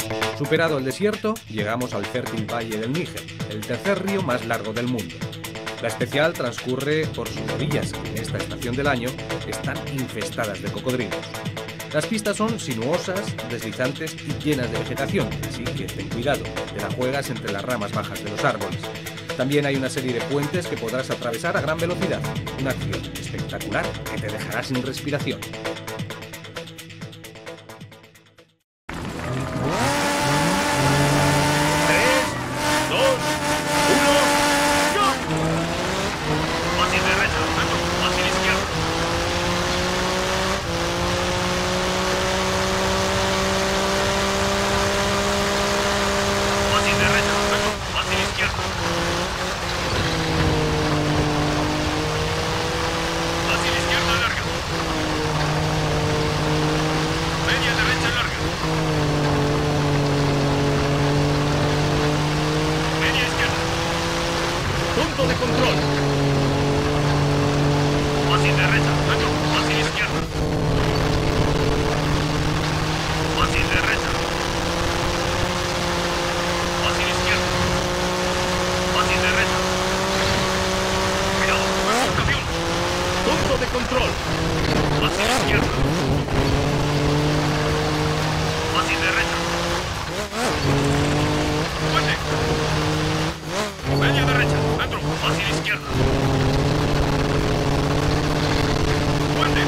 Superado el desierto, llegamos al fértil valle del Níger, el tercer río más largo del mundo. La especial transcurre por sus orillas, que en esta estación del año están infestadas de cocodrilos. Las pistas son sinuosas, deslizantes y llenas de vegetación, así que ten cuidado, te la juegas entre las ramas bajas de los árboles. También hay una serie de puentes que podrás atravesar a gran velocidad, una acción espectacular que te dejará sin respiración. Punto de control. Fácil derecha, alto, fácil izquierda. Fácil derecha. Fácil izquierda. Fácil derecha. Cuidado, camión. Punto de control. Fácil izquierda. Fácil derecha. Puente. Media derecha, dentro, fácil izquierda. Puente.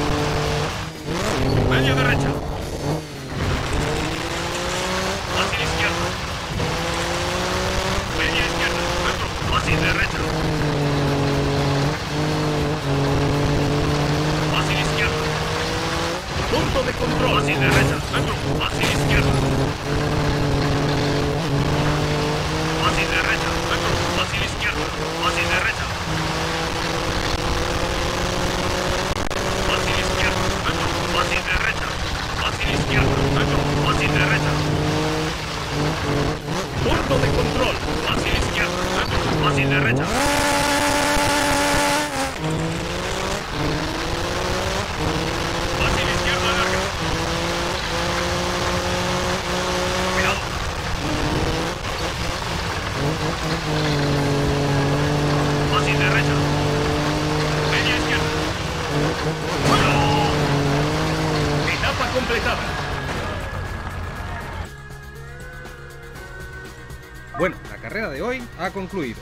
Media derecha. Fácil izquierda. Media izquierda, dentro, fácil derecha. Fácil izquierda. Punto de control. Fácil derecha, dentro, fácil izquierda. Fácil derecha, dentro, fácil izquierda, fácil derecha. Fácil izquierda, dentro, fácil derecha. Fácil izquierda, dentro, fácil derecha. Punto de control. Fácil izquierda, dentro, fácil derecha. Fácil izquierda larga. Cuidado. Fácil derecha. Media izquierda. ¡Bueno! Etapa completada. Bueno, la carrera de hoy ha concluido.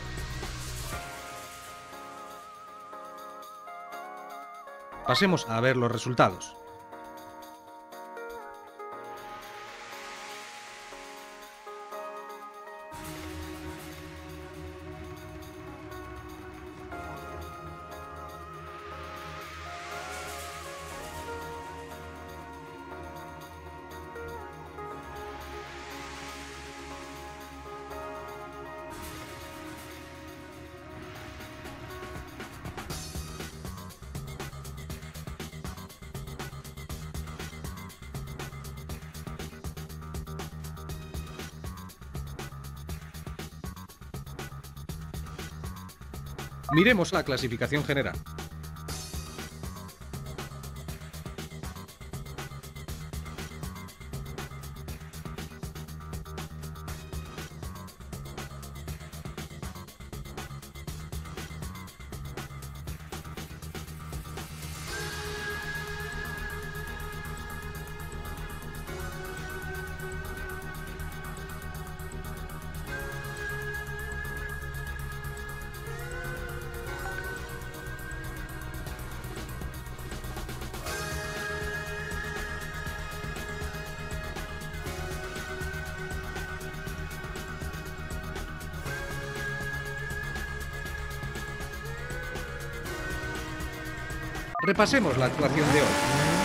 Pasemos a ver los resultados. Miremos la clasificación general. Repasemos la actuación de hoy.